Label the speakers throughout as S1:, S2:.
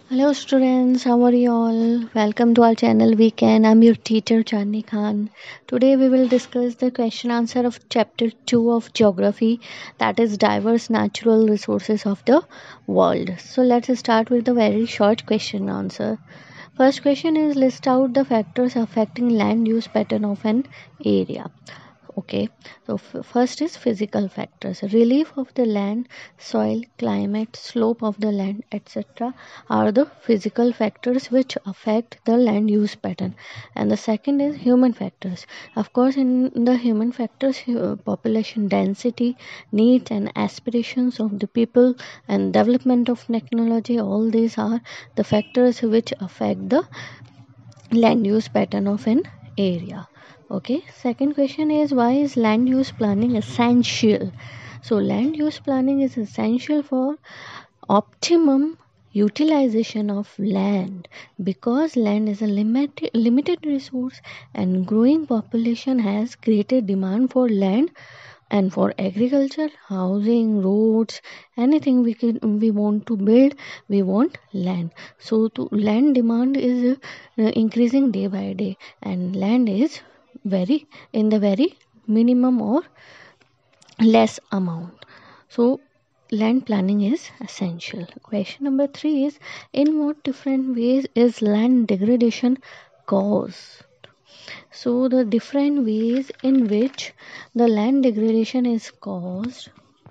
S1: Hello students, how are you all? Welcome to our channel Weekend. I'm your teacher Chandni Khan. Today we will discuss the question answer of chapter 2 of geography, that is diverse natural resources of the world. So let's start with the very short question answer. First question is, list out the factors affecting land use pattern of an area. Okay, so first is physical factors. Relief of the land, soil, climate, slope of the land, etc. are the physical factors which affect the land use pattern. And the second is human factors. Of course, in the human factors, population density, needs, and aspirations of the people, and development of technology, all these are the factors which affect the land use pattern of an area. Okay, second question is, why is land use planning essential? So land use planning is essential for optimum utilization of land, because land is a limited resource and growing population has created demand for land, and for agriculture, housing, roads, anything we want to build, we want land. So to land demand is increasing day by day, and land is very in the very minimum or less amount. So land planning is essential. Question number 3 is, in what different ways is land degradation caused? So the different ways in which the land degradation is caused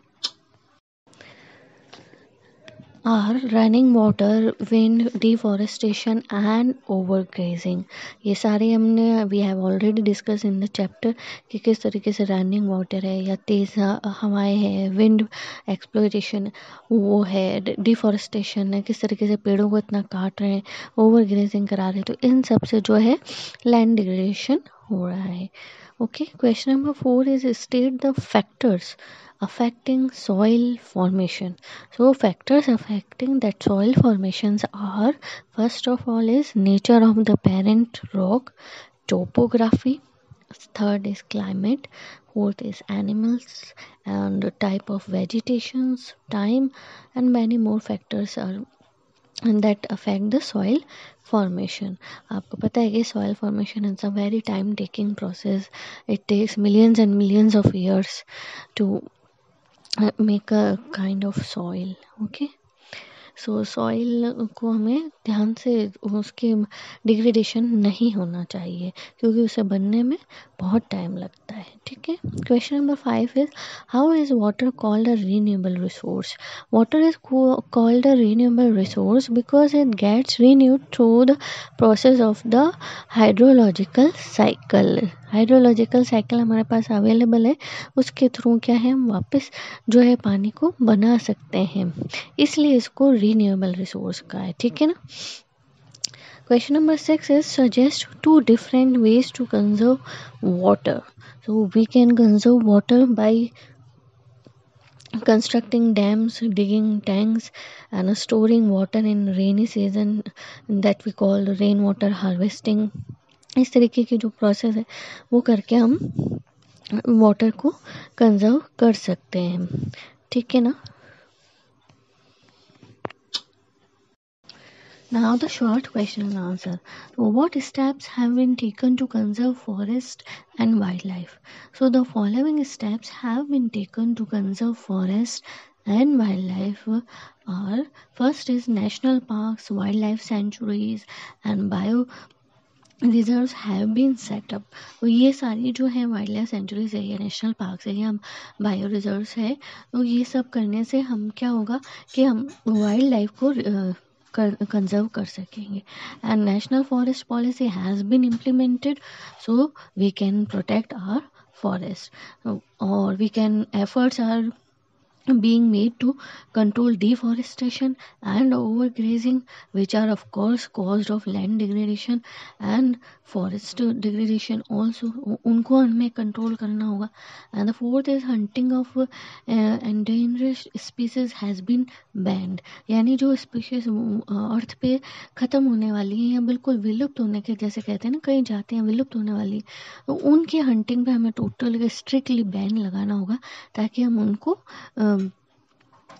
S1: are running water, wind, deforestation and overgrazing. ये सारे हमने we have already discuss in the chapter कि किस तरीके से running water है या तेज़ हवाएं है, विंड एक्सप्लोरेशन वो है, डिफॉरेस्टेशन है, किस तरीके से पेड़ों को इतना काट रहे हैं, ओवर ग्रेजिंग करा रहे हैं, तो इन सब से जो है लैंड डिग्रेडेशन हो रहा है. Okay, question number 4 is, state the factors affecting soil formation. So factors affecting that soil formations are, first of all is nature of the parent rock, topography, third is climate, fourth is animals and type of vegetations, time, and many more factors are that affect the soil formation. आपको पता है कि soil formation is a very time taking process. It takes millions and millions of years to make a kind of soil. Okay, so soil को हमें ध्यान से उसके degradation नहीं होना चाहिए, क्योंकि उसे बनने में बहुत टाइम लगता है. ठीक है. Question number 5 is, how is water called a renewable resource? Water is called a renewable resource because it gets renewed through the process of the hydrological cycle. Hydrological cycle हमारे पास अवेलेबल है, उसके through क्या है, हम वापस जो है पानी को बना सकते हैं, इसलिए इसको रीन्यूएबल रिसोर्स का है. ठीक है ना. Question number 6 is, suggest 2 different ways to conserve water. So we can conserve water by constructing dams, digging tanks and storing water in rainy season, that we call rainwater harvesting. इस तरीके की जो process है वो करके हम water को conserve कर सकते हैं. ठीक है ना. Now the short question and answer. What steps have been taken to conserve forest and wildlife? So the following steps have been taken to conserve forest and wildlife are, first is national parks, wildlife sanctuaries and bio reserves have been set up. तो ये सारी जो है wild life sanctuaries है या national park है या bio reserves है, तो ये सब करने से हम क्या होगा कि हम वाइल्ड लाइफ को कंजर्व कर सकेंगे. And national forest policy has been implemented, so we can protect our forest, और we can efforts are being made to control deforestation and overgrazing, which are of course caused of land degradation and forest degradation also, उनको हमें control करना होगा. and the fourth is hunting of endangered species has been banned. यानी जो species अर्थ पे ख़त्म होने वाली हैं या बिल्कुल विलुप्त होने के, जैसे कहते हैं ना कई जातियाँ विलुप्त होने वाली, तो उनकी हंटिंग पे हमें टोटल स्ट्रिक्टली बैन लगाना होगा, ताकि हम उनको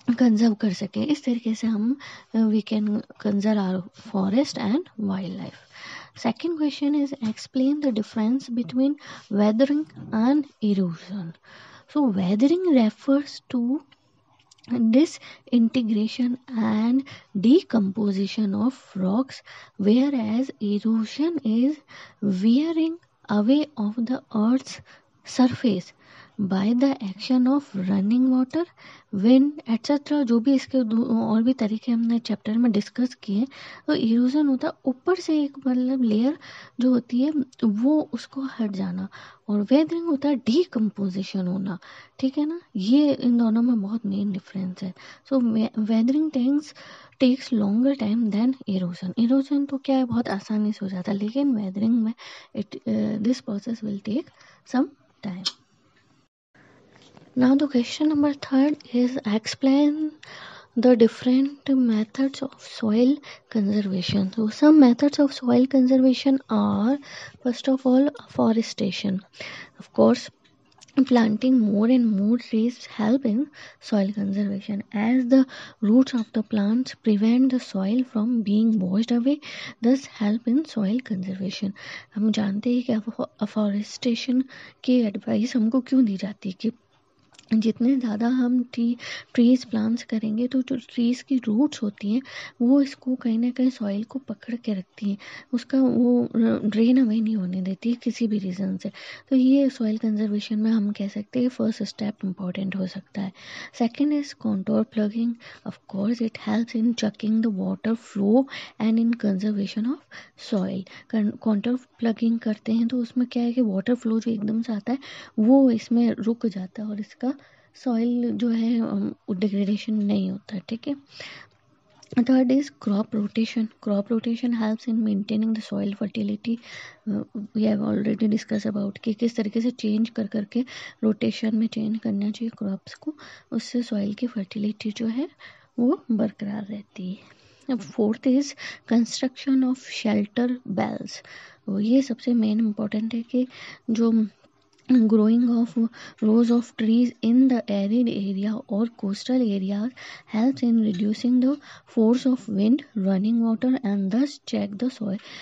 S1: कंजर्व कर सकें। इस तरीके से हम we can conserve our forest and wildlife. Second question is explain the difference between weathering and erosion. So weathering refers to disintegration and decomposition of rocks, whereas erosion is wearing away of the earth's surface by the action of running water, wind etc. जो भी इसके और भी तरीके हमने chapter में discuss किए। तो इरोजन होता है ऊपर से एक मतलब लेयर जो होती है वो उसको हट जाना, और वेदरिंग होता है डीकम्पोजिशन होना। ठीक है ना, ये इन दोनों में बहुत मेन डिफरेंस है। So weathering takes longer time than erosion. Erosion तो क्या है बहुत आसानी से हो जाता है, लेकिन वेदरिंग में this process will take some time. Now the question number third is explain the different methods of soil conservation. So some methods of soil conservation are, first of all, afforestation. Of course, planting more and more trees help in soil conservation, as the roots of the plants prevent the soil from being washed away, thus help in soil conservation. हम जानते हैं कि afforestation की advice हमको क्यों दी जाती है कि जितने ज़्यादा हम ट्रीज़ प्लांट्स करेंगे तो जो ट्रीज़ की रूट्स होती हैं वो इसको कहीं ना कहीं सॉइल को पकड़ के रखती हैं, उसका वो ड्रेन अवे नहीं होने देती किसी भी रीज़न से। तो ये सॉइल कंजर्वेशन में हम कह सकते हैं फर्स्ट स्टेप इम्पॉर्टेंट हो सकता है। Second is contour ploughing. Of course it helps in checking the water flow and in conservation of soil. Contour ploughing करते हैं तो उसमें क्या है कि वाटर फ्लो जो एकदम से आता है वो इसमें रुक जाता है और इसका सॉइल जो है डिग्रेडेशन नहीं होता। ठीक है। Third is crop rotation. Crop rotation helps in maintaining the soil fertility. We have already discuss about कि किस तरीके से चेंज कर करके रोटेशन में चेंज करना चाहिए क्रॉप्स को, उससे सॉइल की फर्टिलिटी जो है वो बरकरार रहती है। Fourth is construction of shelter belts. ये सबसे मेन इम्पॉर्टेंट है कि जो growing of rows of trees in the arid area or coastal areas helps in reducing the force of wind, running water and thus check the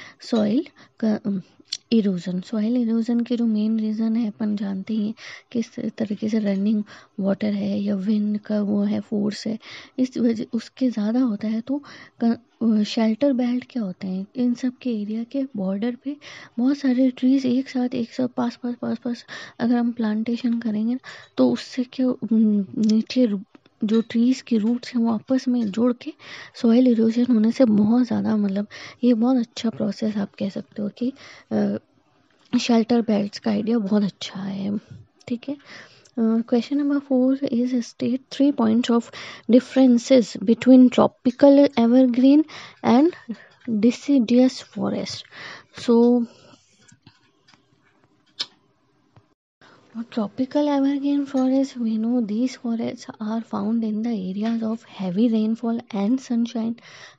S1: soil erosion. Soil erosion के जो main reason है अपन जानते ही हैं, किस तरीके से running water है या विंड का वो है फोर्स है, इस वजह उसके ज़्यादा होता है। तो शेल्टर बेल्ट क्या होते हैं, इन सब के एरिया के बॉर्डर पे बहुत सारे ट्रीज़ एक साथ पास पास पास पास अगर हम प्लांटेशन करेंगे तो उससे क्या नीचे जो ट्रीज़ की रूट्स हैं वो आपस में जुड़ के सॉइल इरोजन होने से बहुत ज़्यादा मतलब ये बहुत अच्छा प्रोसेस आप कह सकते हो कि शेल्टर बेल्ट्स का आइडिया बहुत अच्छा है। ठीक है। Question number 4 is state 3 points of differences between tropical evergreen and deciduous forest. So tropical evergreen forests, we know these forests are found in the areas of heavy rainfall and sunshine.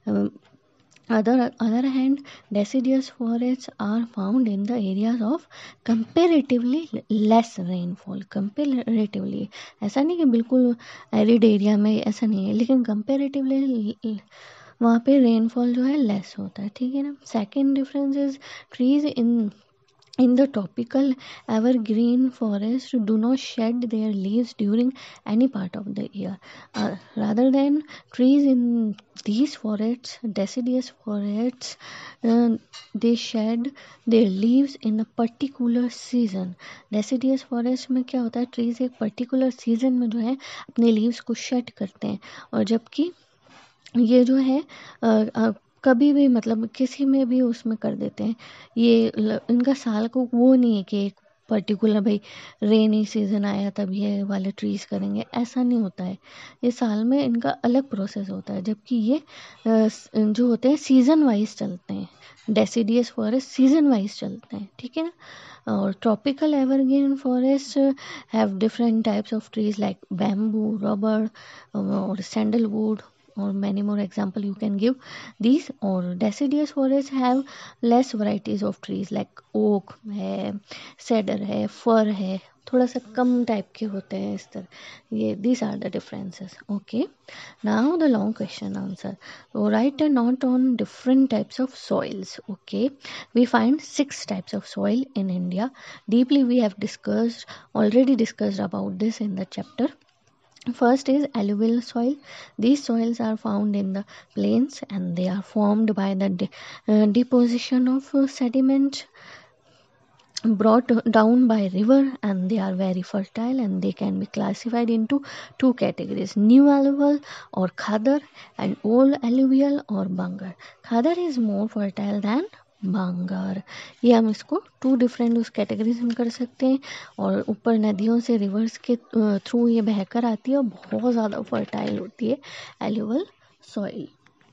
S1: Other hand, deciduous forests are found in the areas of comparatively less rainfall. Comparatively ऐसा नहीं कि बिल्कुल arid area में ऐसा नहीं है, लेकिन comparatively वहाँ पे रेनफॉल जो है लेस होता है। ठीक है ना। Second difference is trees in the tropical evergreen forest do not shed their leaves during any part of the year. Rather than trees in these forests, deciduous forests, they shed their leaves in a particular season. Deciduous forest में क्या होता है, trees एक particular season में जो है अपने leaves को shed करते हैं, और जबकि ये जो है कभी भी मतलब किसी में भी उसमें कर देते हैं। ये इनका साल को वो नहीं है कि एक पर्टिकुलर भाई रेनी सीजन आया तब ये वाले ट्रीज करेंगे, ऐसा नहीं होता है। ये साल में इनका अलग प्रोसेस होता है, जबकि ये जो होते हैं सीजन वाइज चलते हैं। डेसिडियस फॉरेस्ट सीजन वाइज चलते हैं। ठीक है ना। और tropical evergreen forest have different types of trees like bamboo, rubber और sandalwood or many more example you can give these. Or deciduous forests have less varieties of trees like oak है, cedar है, fir है, थोड़ा सा कम type के होते हैं इस तरह ये. these are the differences. Okay, now the long question answer. So write a note on different types of soils. Okay, we find 6 types of soil in India. Deeply we have already discussed about this in the chapter. First is alluvial soil. These soils are found in the plains and they are formed by the deposition of sediment brought down by river, and they are very fertile and they can be classified into 2 categories: new alluvial or khadar and old alluvial or bangar. Khadar is more fertile than बांगर. ये हम इसको 2 different उस categories में कर सकते हैं. और ऊपर नदियों से रिवर्स के थ्रू ये बहकर आती है और बहुत ज़्यादा फर्टाइल होती है alluvial soil.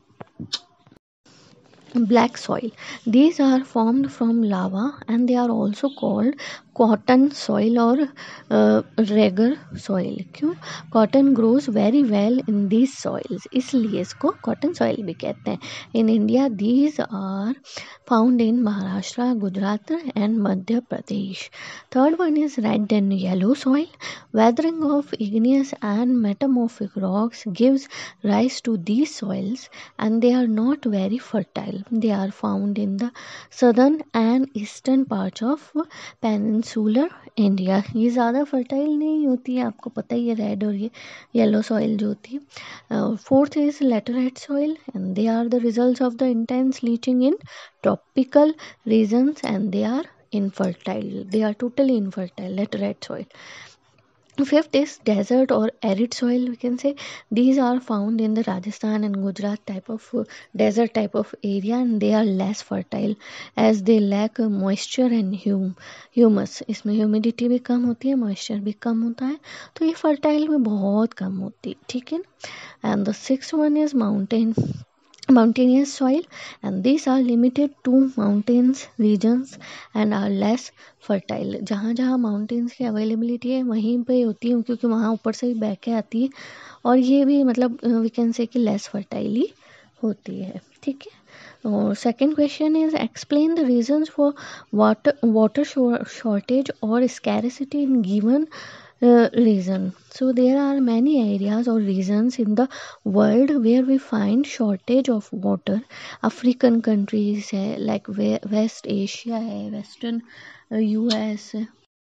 S1: Black soil. These are formed from lava and they are also called cotton soil or regur soil. क्यों? Cotton grows very well in these soils, इसलिए इसको cotton soil भी कहते हैं. In India, these are found in Maharashtra, Gujarat and Madhya Pradesh. Third one is red and yellow soil. Weathering of igneous and metamorphic rocks gives rise to these soils and they are not very fertile. They are found in the southern and eastern parts of peninsular India. ये ज़्यादा fertile नहीं होती है, आपको पता ही है red और ये येलो सॉइल जो होती है. Fourth is laterite soil and they are the results of the intense leaching in tropical regions and they are infertile. They are totally infertile, laterite soil. Fifth is desert or arid soil, we can say. These are found in the Rajasthan and Gujarat type of desert type of area and they are less fertile as they lack moisture and humus. इसमें humidity भी कम होती है, moisture भी कम होता है, तो ये fertile भी बहुत कम होती है. ठीक है. And the sixth one is mountainous soil and these are limited to mountains regions and are less fertile. जहाँ जहाँ mountains की availability है वहीं पे होती है क्योंकि वहाँ ऊपर से बह के आती है और ये भी मतलब we can say कि less fertile ही होती है. ठीक है. और second question is explain the reasons for water shortage or scarcity in given reason. So there are many areas or regions in the world where we find shortage of water. African countries है like West Asia है, Western US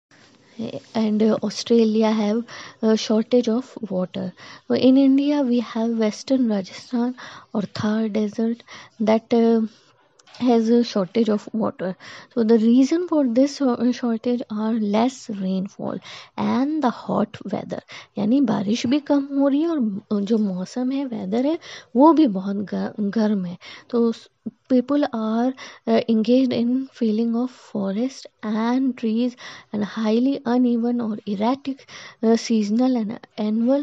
S1: and Australia have a shortage of water. So in India we have Western Rajasthan or Thar desert that has a shortage of water. So the reason for this shortage are less rainfall and the hot weather. यानी बारिश भी कम हो रही है और जो मौसम है वेदर है वो भी बहुत गर्म है. तो people are engaged in felling of forest and trees and highly uneven or erratic seasonal and annual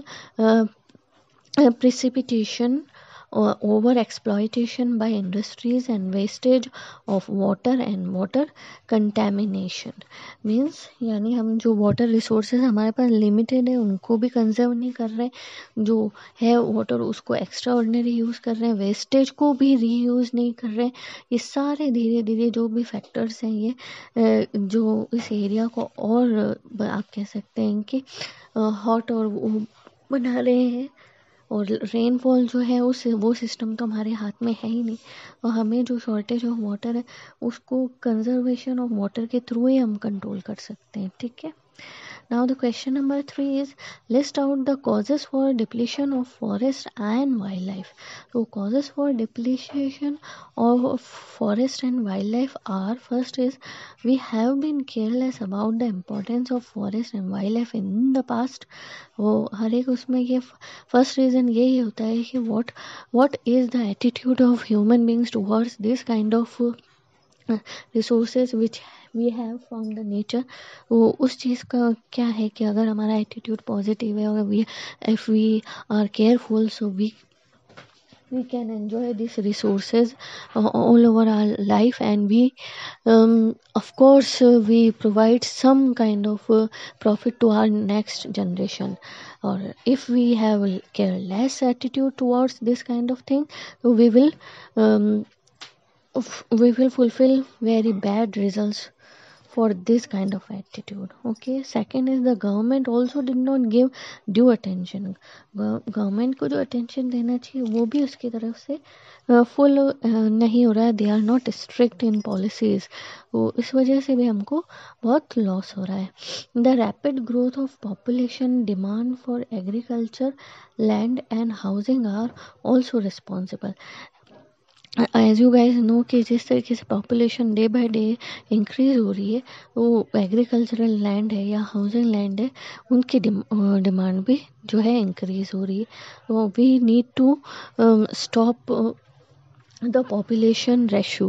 S1: precipitation over exploitation by industries and wastage of water and water contamination. Means यानी हम जो वाटर रिसोर्सेज हमारे पास limited है उनको भी conserve नहीं कर रहे, जो है वाटर उसको एक्स्ट्रा ऑर्डिनरी यूज़ कर रहे हैं, वेस्टेज को भी रीयूज़ नहीं कर रहे हैं. ये सारे धीरे धीरे जो भी फैक्टर्स हैं ये जो इस एरिया को और आप कह सकते हैं कि हॉट और वो बना रहे हैं. और रेनफॉल जो है उस वो सिस्टम तो हमारे हाथ में है ही नहीं. और हमें जो शॉर्टेज ऑफ वाटर है उसको कंजर्वेशन ऑफ वाटर के थ्रू ही हम कंट्रोल कर सकते हैं. ठीक है. Now the question number 3 is list out the causes for depletion of forest and wildlife. So causes for depletion of forest and wildlife are, first is we have been careless about the importance of forest and wildlife in the past. वो हर एक उसमें ये first reason यही होता है कि what is the attitude of human beings towards this kind of resources which we have from the nature. वो उस चीज़ का क्या है कि अगर हमारा एटीट्यूड पॉजिटिव है और we if we are careful so we we can enjoy these resources all over our life, and we of course we provide some kind of profit to our next generation. Or if we have a careless attitude towards this kind of thing, we will um, we will fulfill very bad results for this kind of attitude. Okay, second is the government also did not give due attention. Government को जो attention देना चाहिए वो भी उसकी तरफ से full नहीं हो रहा है. They are not strict in policies. तो इस वजह से भी हमको बहुत लॉस हो रहा है. The rapid growth of population, demand for agriculture, land and housing are also responsible. As you guys know कि जिस तरीके से population day by day increase हो रही है, वो एग्रीकल्चरल लैंड है या हाउसिंग लैंड है, उनकी डिमांड भी जो है इंक्रीज हो रही है. तो we need to stop the population ratio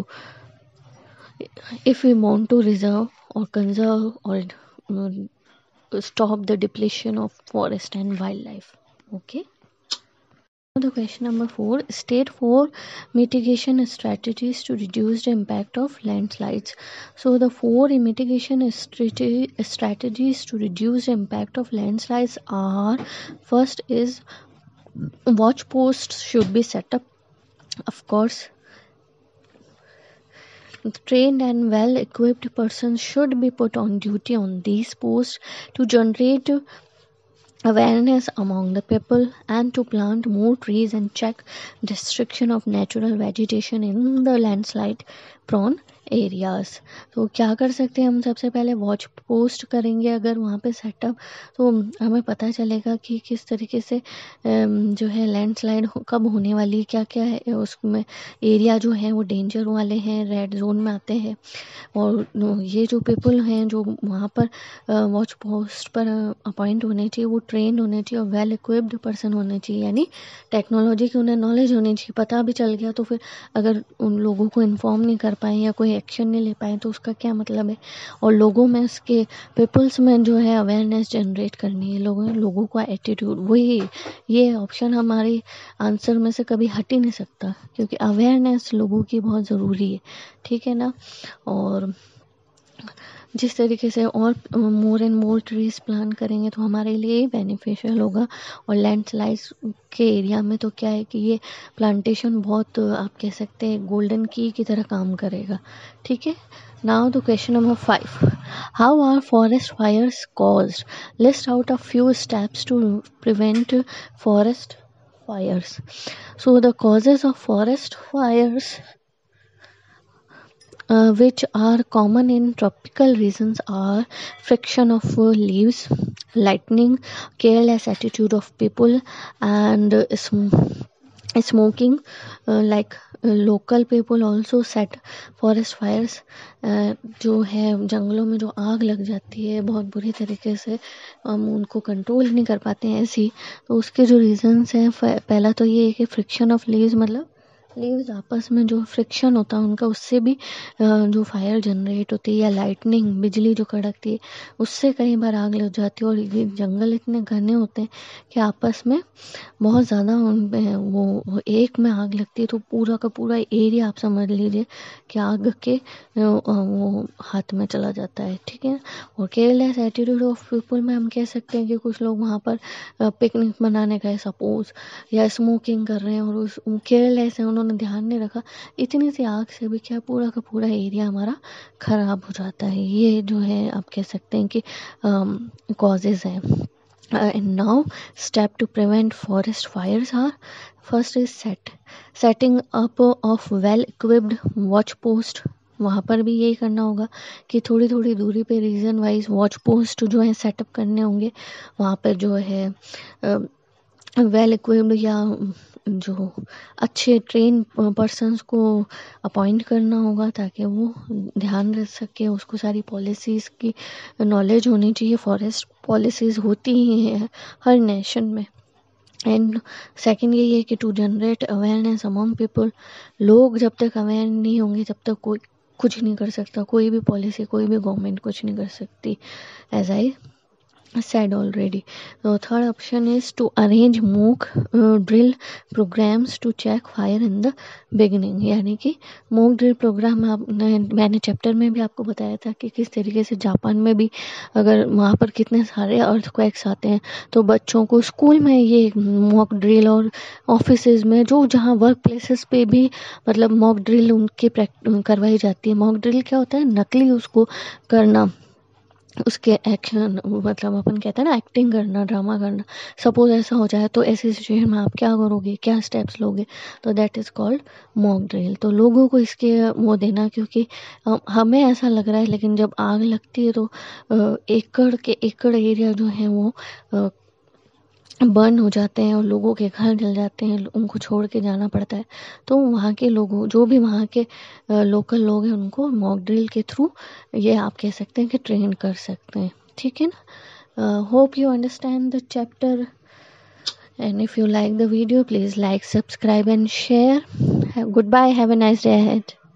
S1: if we want to reserve or conserve or stop the depletion of forest and wildlife. Okay. The question number 4, state 4 mitigation strategies to reduce the impact of landslides. So the 4 mitigation strategies to reduce the impact of landslides are: first is watch posts should be set up. Of course, trained and well equipped persons should be put on duty on these posts to generate awareness among the people and to plant more trees and check destruction of natural vegetation in the landslide prone areas. तो क्या कर सकते हैं हम? सबसे पहले watch post करेंगे अगर वहाँ पे सेटअप, तो हमें पता चलेगा कि किस तरीके से जो है लैंडस्लाइड कब होने वाली, क्या क्या है उसमें एरिया जो है वो डेंजर वाले हैं, रेड जोन में आते हैं. और ये जो पीपल हैं जो वहाँ पर वॉच पोस्ट पर अपॉइंट होने चाहिए, वो ट्रेन होने चाहिए और वेल इक्विप्ड पर्सन होने चाहिए. यानी टेक्नोलॉजी की उन्हें नॉलेज होनी चाहिए. पता भी चल गया तो फिर अगर उन लोगों को इन्फॉर्म नहीं कर पाए या कोई एक्शन नहीं ले पाए तो उसका क्या मतलब है. और लोगों में इसके पीपल्स में जो है अवेयरनेस जनरेट करनी है, लोगों का एटीट्यूड. वही ये ऑप्शन हमारे आंसर में से कभी हट ही नहीं सकता, क्योंकि अवेयरनेस लोगों की बहुत ज़रूरी है. ठीक है ना. और जिस तरीके से और more and more trees plant करेंगे तो हमारे लिए बेनिफिशियल होगा. और लैंडस्लाइड्स के एरिया में तो क्या है कि ये प्लांटेशन बहुत आप कह सकते हैं गोल्डन की तरह काम करेगा. ठीक है. Now the question number 5, how are forest fires caused? List out a few steps to prevent forest fires. So the causes of forest fires which are common in tropical regions are friction of leaves, lightning, careless attitude of people, and smoking. Like local people also set forest fires. जो है जंगलों में जो आग लग जाती है बहुत बुरी तरीके से, हम उनको कंट्रोल नहीं कर पाते हैं ऐसी. तो उसके जो रीजंस हैं, पहला तो ये है कि फ्रिक्शन ऑफ लीव्स, मतलब लीव्स आपस में जो फ्रिक्शन होता है उनका, उससे भी जो फायर जनरेट होती है. या लाइटनिंग, बिजली जो कड़कती है, उससे कई बार आग लग जाती है. और ये जंगल इतने घने होते हैं कि आपस में बहुत ज़्यादा उनमें वो एक में आग लगती है तो पूरा का पूरा एरिया आप समझ लीजिए कि आग के वो हाथ में चला जाता है. ठीक है. और केयरलेस एटीट्यूड ऑफ पीपल में हम कह सकते हैं कि कुछ लोग वहाँ पर पिकनिक मनाने गए सपोज, या स्मोकिंग कर रहे हैं और उस केयरलेस है, उन्होंने ध्यान नहीं रखा, इतनी सी आग से भी क्या पूरा का पूरा एरिया हमारा खराब हो जाता है. ये जो है आप कह सकते हैं कि कॉजेज हैं. And now step to prevent forest fires are: first is setting up of well equipped watch post. वहाँ पर भी यही करना होगा कि थोड़ी थोड़ी दूरी पे रीजन वाइज वॉच पोस्ट जो है सेटअप करने होंगे. वहाँ पर जो है वेल इक्विप्ड या जो अच्छे ट्रेन पर्सन्स को अपॉइंट करना होगा ताकि वो ध्यान रख सके. उसको सारी पॉलिसीज़ की नॉलेज होनी चाहिए. फॉरेस्ट पॉलिसीज़ होती ही हैं हर नेशन में. एंड सेकंड यही है कि to generate awareness among people. लोग जब तक अवेयर नहीं होंगे तब तक कोई कुछ नहीं कर सकता. कोई भी पॉलिसी, कोई भी गवर्नमेंट कुछ नहीं कर सकती. As I said already. The third option is to arrange mock drill programs to check fire in the beginning. यानी कि mock drill program मैंने चैप्टर में भी आपको बताया था कि किस तरीके से जापान में भी अगर वहाँ पर कितने सारे अर्थक्वेक्स आते हैं तो बच्चों को स्कूल में ये मॉक ड्रिल और ऑफिसेज में जो जहाँ वर्क प्लेसेस पे भी मतलब मॉक ड्रिल उनकी करवाई जाती है. मॉक ड्रिल क्या होता है? नकली उसको करना, उसके एक्शन मतलब अपन कहते हैं ना एक्टिंग करना, ड्रामा करना. सपोज ऐसा हो जाए तो ऐसी सिचुएशन में आप क्या करोगे, क्या स्टेप्स लोगे, तो that is called mock drill. तो लोगों को इसके वो देना, क्योंकि हमें ऐसा लग रहा है लेकिन जब आग लगती है तो एकड़ के एकड़ एरिया जो है वो बर्न हो जाते हैं और लोगों के घर जल जाते हैं, उनको छोड़ के जाना पड़ता है. तो वहाँ के लोगों जो भी वहाँ के लोकल लोग हैं उनको मॉक ड्रिल के थ्रू ये आप कह सकते हैं कि ट्रेन कर सकते हैं. ठीक है ना? Hope you understand the chapter, and if you like the video please like, subscribe and share. Good bye, have a nice day ahead.